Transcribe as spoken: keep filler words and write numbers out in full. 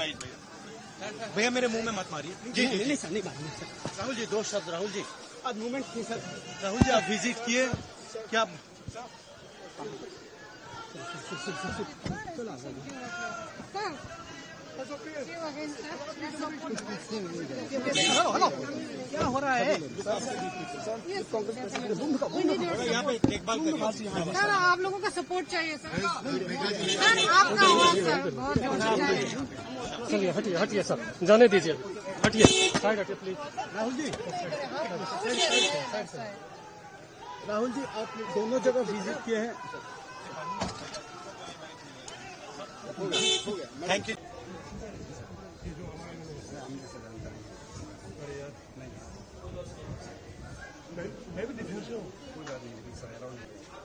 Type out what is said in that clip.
भाई भैया मेरे मुंह में मत मारिए। जी जी नहीं सर, नहीं मारिए सर। राहुल जी दो शब्द। राहुल जी आज मूवमेंट थी सर। राहुल जी आप विजिट किए क्या? हेलो हेलो क्या हो रहा है? यहाँ पे देखभाल करिए सर, आप लोगों का सपोर्ट चाहिए सर। सर आपका आवाज सर बहुत चलिए हटिए हटिए सर, जाने दीजिए, हटिए साइड हटिए प्लीज। राहुल जी राहुल जी आप दोनों जगह विजिट किए हैं। Thank you. मैं भी डिफेंस हूँ, कोई बात नहीं।